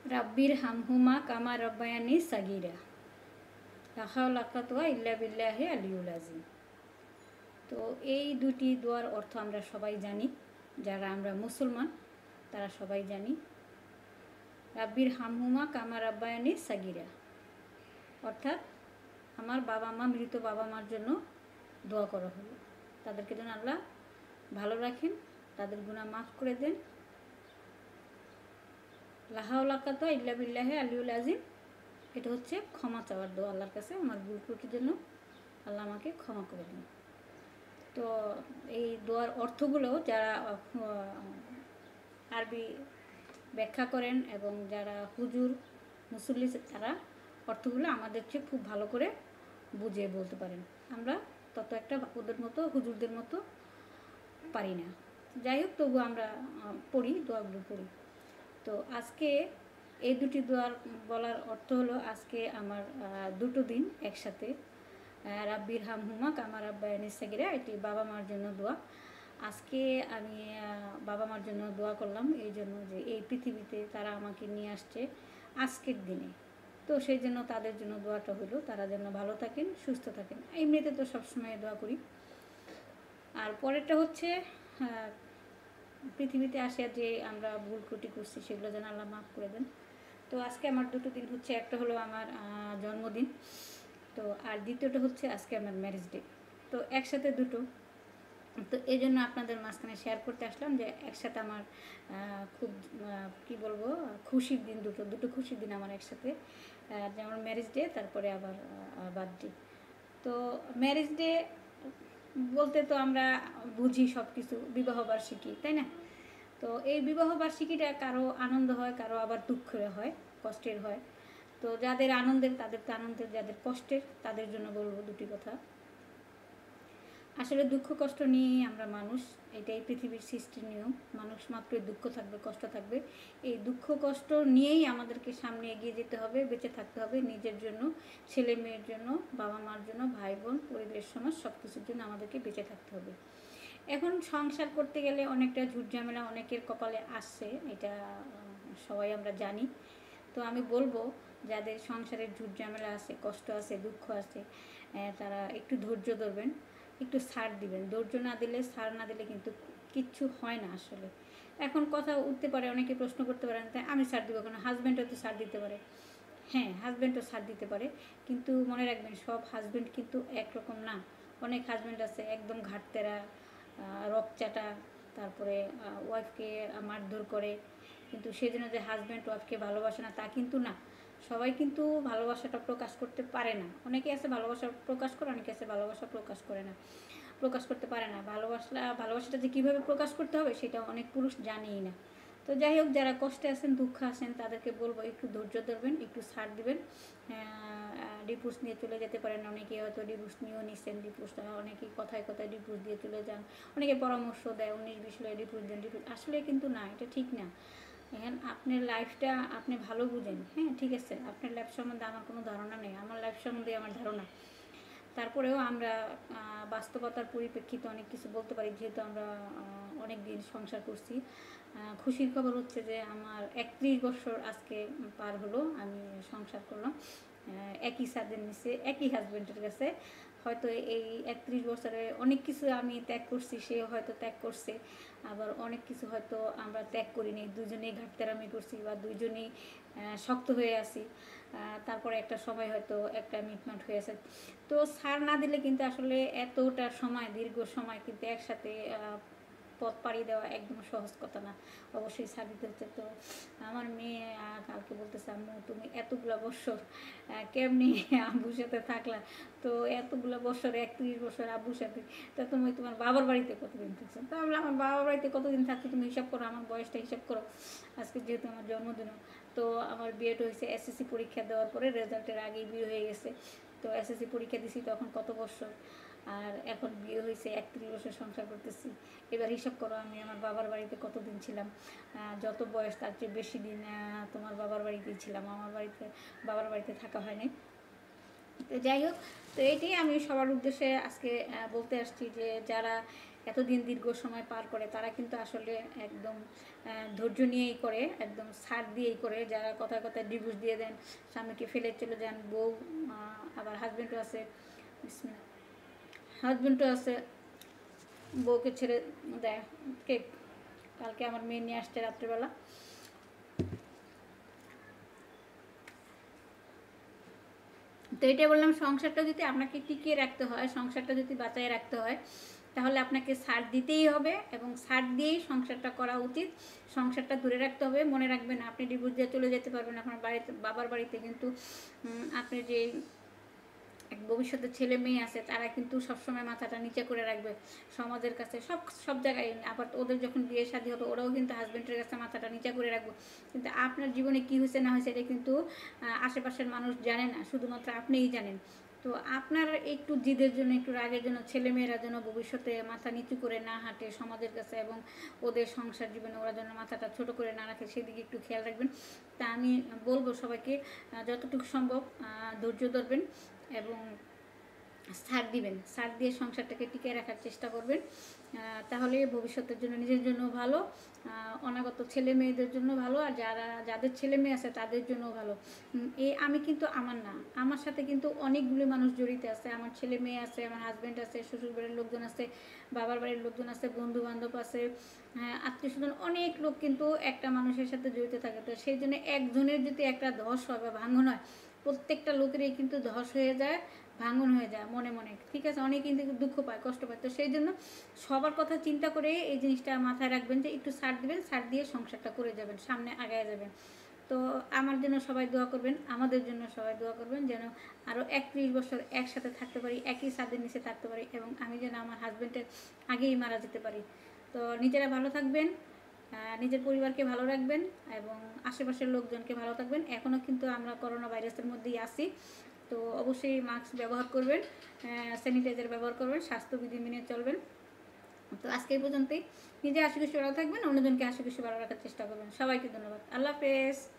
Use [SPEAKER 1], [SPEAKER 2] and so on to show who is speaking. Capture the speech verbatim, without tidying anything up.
[SPEAKER 1] রাব্বির হামহুমা কামা রব্বায়ানি সাগিরা লা হাওলা কুওয়াতা ইল্লা বিল্লাহি আলিয়্যুল আযীম। তো এই দুটি দোয়ার অর্থ আমরা সবাই জানি, যারা আমরা মুসলমান তারা সবাই জানি। রাব্বির হামহুমা কামা রব্বায়ানি সাগিরা অর্থাৎ আমার বাবা মা, মৃত বাবা মার জন্য দোয়া করা হলো, তাদেরকে যেন আল্লাহ ভালো রাখেন, তাদের গুনাহ মাফ করে দেন। লা হাওলা কুওয়াতা ইল্লা বিল্লাহি আলিয়্যুল আযীম, এটা হচ্ছে ক্ষমা চাওয়ার দোয়া আল্লাহর কাছে, আমার ভুল ত্রুটির জন্য আল্লাহ আমাকে ক্ষমা করে দিন। তো এই দোয়ার অর্থগুলো যারা আরবি ব্যাখ্যা করেন এবং যারা হুজুর মুসল্লি তারা অর্থগুলো আমাদের চেয়ে খুব ভালো করে বুঝিয়ে বলতে পারেন। আমরা তত একটা ওদের মতো হুজুরদের মতো পারি না। যাই হোক, তবু আমরা পড়ি, দোয়াগুলো পড়ি। তো আজকে এই দুটি দোয়ার বলার অর্থ হলো, আজকে আমার দুটো দিন একসাথে, রাব্বির হামহুমা কামা রব্বায়ানি সাগীরা, এটি বাবা মার জন্য দোয়া। আজকে আমি বাবা মার জন্য দোয়া করলাম এই জন্য যে এই পৃথিবীতে তারা আমাকে নিয়ে আসছে আজকের দিনে, তো সেই জন্য তাদের জন্য দোয়াটা হলো, তারা যেন ভালো থাকেন, সুস্থ থাকেন। এমনিতে তো সবসময় দোয়া করি। আর পরেরটা হচ্ছে পৃথিবীতে আসিয়া যে আমরা ভুল ত্রুটি করছি সেগুলো যেন আল্লাহ মাফ করে দেন। তো আজকে আমার দুটো দিন হচ্ছে, একটা হলো আমার জন্মদিন, তো আর দ্বিতীয়টা হচ্ছে আজকে আমার ম্যারেজ ডে। তো একসাথে দুটো, তো এই জন্য আপনাদের মাঝখানে শেয়ার করতে আসলাম যে একসাথে আমার খুব কি বলবো খুশির দিন, দুটো দুটো খুশির দিন আমার একসাথে, যেমন ম্যারেজ ডে, তারপরে আবার বার্থডে। তো ম্যারেজ ডে বলতে তো আমরা বুঝি সব কিছু বিবাহবার্ষিকী, তাই না? তো এই বিবাহবার্ষিকীটা কারো আনন্দ হয়, কারো আবার দুঃখের হয়, কষ্টের হয়। তো যাদের আনন্দের তাদের তো আনন্দের, যাদের কষ্টের তাদের জন্য বলবো দুটি কথা। আসলে দুঃখ কষ্ট নিয়েই আমরা মানুষ, এটাই পৃথিবীর সৃষ্টির নিয়ম। মানুষ মাত্রই দুঃখ থাকবে, কষ্ট থাকবে। এই দুঃখ কষ্ট নিয়েই আমাদেরকে সামনে এগিয়ে যেতে হবে, বেঁচে থাকতে হবে, নিজের জন্য, ছেলে মেয়ের জন্য, বাবা মার জন্য, ভাই বোন, পরিবেশ, সমাজ, সব কিছুর জন্য আমাদেরকে বেঁচে থাকতে হবে। এখন সংসার করতে গেলে অনেকটা ঝুট ঝামেলা অনেকের কপালে আসছে, এটা সবাই আমরা জানি। তো আমি বলবো যাদের সংসারের ঝুট ঝামেলা আছে, কষ্ট আছে, দুঃখ আছে, তারা একটু ধৈর্য ধরবেন, একটু ছাড় দিবেন। ধৈর্য না দিলে, ছাড় না দিলে কিন্তু কিচ্ছু হয় না আসলে। এখন কথা উঠতে পারে, অনেকে প্রশ্ন করতে পারেন, তাই আমি ছাড় দিব কেন? হাজব্যান্ডও তো ছাড় দিতে পারে। হ্যাঁ, হাজব্যান্ডও ছাড় দিতে পারে, কিন্তু মনে রাখবেন সব হাজব্যান্ড কিন্তু একরকম না। অনেক হাজব্যান্ড আছে একদম ঘাটতেরা, রকচাটা, তারপরে ওয়াইফকে মারধর করে, কিন্তু সেজন্য যে হাজব্যান্ড ওয়াইফকে ভালোবাসে না তা কিন্তু না। সবাই কিন্তু ভালোবাসাটা প্রকাশ করতে পারে না। অনেকে আছে ভালোবাসা প্রকাশ করে, অনেকে আছে ভালোবাসা প্রকাশ করে না, প্রকাশ করতে পারে না। ভালোবাসা ভালোবাসাটা যে কীভাবে প্রকাশ করতে হবে সেটা অনেক পুরুষ জানেই না। তো যাই হোক, যারা কষ্টে আছেন, দুঃখে আছেন, তাদেরকে বলবো একটু ধৈর্য ধরবেন, একটু ছাড় দিবেন। ডিভোর্স নিয়ে চলে যেতে পারেন, অনেকে হয়তো ডিভোর্স নিয়েও নিচ্ছেন, ডিভোর্স অনেকেই কথায় কথায় ডিভোর্স দিয়ে চলে যান, অনেকে পরামর্শ দেয় উনিশ বিশ লয়ে ডিভোর্স দেন, ডিভোর্স আসলে কিন্তু না, এটা ঠিক না। এখন আপনার লাইফটা আপনি ভালো বুঝেন, হ্যাঁ ঠিক আছে, আপনার লাইফ সম্বন্ধে আমার কোনো ধারণা নেই, আমার লাইফ সম্বন্ধে আমার ধারণা। তারপরেও আমরা বাস্তবতার পরিপ্রেক্ষিতে অনেক কিছু বলতে পারি, যেহেতু আমরা অনেক দিন সংসার করছি। খুশির খবর হচ্ছে যে আমার একত্রিশ বছর আজকে পার হলো, আমি সংসার করলাম একই ছাদের নিচে, একই হাজব্যান্ডের কাছে। হয়তো এই একত্রিশ বছরে অনেক কিছু আমি ত্যাগ করছি, সে হয়তো ত্যাগ করছে, আবার অনেক কিছু হয়তো আমরা ত্যাগ করিনি, দুজনেই ঘাটতেরামি করছি বা দুজনেই শক্ত হয়ে আছি। তারপরে একটা সময় হয়তো একটা মিটমাট হয়ে আছে। তো ছাড় না দিলে কিন্তু আসলে এতটা সময়, দীর্ঘ সময় কিন্তু একসাথে পথ পাড়ি দেওয়া একদম সহজ কথা না, অবশ্যই ছাড় দিতে হচ্ছে। তো আমার মেয়ে কালকে বলতেছে, আম্মু তুমি এতগুলো বছর কেমনি আব্বুর সাথে থাকলা? তো এতগুলো বছর, একত্রিশ বছর আব্বুর সাথে, তো তুমি তোমার বাবার বাড়িতে কতদিন থাকছো? তো আমরা আমার বাবার বাড়িতে কতদিন থাকছো তুমি হিসাব করো, আমার বয়সটা হিসাব করো। আজকে যেহেতু আমার জন্মদিনও, তো আমার বিয়েটা হয়েছে এসএসসি পরীক্ষা দেওয়ার পরে, রেজাল্টের আগেই বিয়ে হয়ে গেছে। তো এসএসসি পরীক্ষা দিছি তখন কত বছর, আর এখন বিয়ে হয়েছে, একত্রিশ বছর সংসার করতেছি। এবার হিসাব করো আমি আমার বাবার বাড়িতে কতদিন ছিলাম। যত বয়স তার চেয়ে বেশি দিন তোমার বাবার বাড়িতেই ছিলাম, আমার বাড়িতে বাবার বাড়িতে থাকা হয়নি। তো যাই হোক, তো এইটাই আমি সবার উদ্দেশ্যে আজকে বলতে আসছি যে যারা এতদিন দীর্ঘ সময় পার করে তারা কিন্তু আসলে একদম ধৈর্য নিয়েই করে, একদম ছাড় দিয়েই করে। যারা কথায় কথায় ডিভোর্স দিয়ে দেন, স্বামীকে ফেলে চলে যান, বউ আবার হাজব্যান্ডও আছে, হাজব্যান্ডও আছে বউকে ছেড়ে দেয়। কেক কালকে আমার মেয়ে নিয়ে আসছে রাত্রেবেলা। তো এটাই বললাম, সংসারটা যদি আপনাকে টিকিয়ে রাখতে হয়, সংসারটা যদি বাঁচায় রাখতে হয়, তাহলে আপনাকে ছাড় দিতেই হবে এবং ছাড় দিয়েই সংসারটা করা উচিত। সংসারটা দূরে রাখতে হবে। মনে রাখবেন, আপনি ডিভোর্স দিয়ে চলে যেতে পারবেন আপনার বাড়িতে, বাবার বাড়িতে, কিন্তু আপনি যে এক ভবিষ্যতে ছেলে মেয়ে আছে তারা কিন্তু সবসময় মাথাটা নিচে করে রাখবে সমাজের কাছে, সব সব জায়গায়। আবার ওদের যখন বিয়ে শাদী হবে ওরাও কিন্তু হাজব্যান্ডের কাছে মাথাটা নিচে করে রাখবো। কিন্তু আপনার জীবনে কী হয়েছে না হয়েছে এটা কিন্তু আশেপাশের মানুষ জানে না, শুধুমাত্র আপনিই জানেন। তো আপনার একটু জিদের জন্য, একটু রাগের জন্য ছেলেমেয়েরা যেন ভবিষ্যতে মাথা নিচু করে না হাঁটে সমাজের কাছে, এবং ওদের সংসার জীবনে ওরা যেন মাথাটা ছোট করে না রাখে, সেদিকে একটু খেয়াল রাখবেন। তা আমি বলবো সবাইকে যতটুকু সম্ভব ধৈর্য ধরবেন এবং ছাড় দিবেন, ছাড় দিয়ে সংসারটাকে টিকিয়ে রাখার চেষ্টা করবেন। তাহলে ভবিষ্যতের জন্য, নিজের জন্য ভালো, অনাগত ছেলে মেয়েদের জন্য ভালো, আর যারা যাদের ছেলে মেয়ে আছে তাদের জন্য ভালো। এই আমি কিন্তু আমার না, আমার সাথে কিন্তু অনেকগুলো মানুষ জড়িত আছে। আমার ছেলে মেয়ে আছে, আমার হাজব্যান্ড আছে, শ্বশুর বাড়ির লোকজন আছে, বাবার বাড়ির লোকজন আছে, বন্ধু বান্ধব আছে, আত্মীয় স্বজন, অনেক লোক কিন্তু একটা মানুষের সাথে জড়িত থাকে। তো সেই জন্য একজনের যদি একটা ধস হয় বা ভাঙন হয়, প্রত্যেকটা লোকেরই কিন্তু ধস হয়ে যায়, ভাঙন হয়ে যায় মনে মনে, ঠিক আছে? অনেক কিন্তু দুঃখ পায়, কষ্ট পায়। তো সেই জন্য সবার কথা চিন্তা করে এই জিনিসটা মাথায় রাখবেন যে একটু ছাড় দিবেন, ছাড় দিয়ে সংসারটা করে যাবেন, সামনে আগায় যাবেন। তো আমার জন্য সবাই দোয়া করবেন, আমাদের জন্য সবাই দোয়া করবেন, যেন আরও একত্রিশ বছর একসাথে থাকতে পারি, একই ছাদের নিচে থাকতে পারি, এবং আমি যেন আমার হাজব্যান্ডের আগেই মারা যেতে পারি। তো নিজেরা ভালো থাকবেন, নিজের পরিবারকে ভালো রাখবেন এবং আশেপাশের লোকজনকে ভালো থাকবেন। এখনও কিন্তু আমরা করোনা ভাইরাসের মধ্যেই আছি, তো অবশ্যই মাস্ক ব্যবহার করবেন, স্যানিটাইজার ব্যবহার করবেন, স্বাস্থ্যবিধি মেনে চলবেন। তো আজকে এই পর্যন্তই। নিজে আশেপাশে ভালো থাকবেন, অন্যজনকে আশেপাশে ভালো রাখার চেষ্টা করবেন। সবাইকে ধন্যবাদ। আল্লাহ হাফেজ।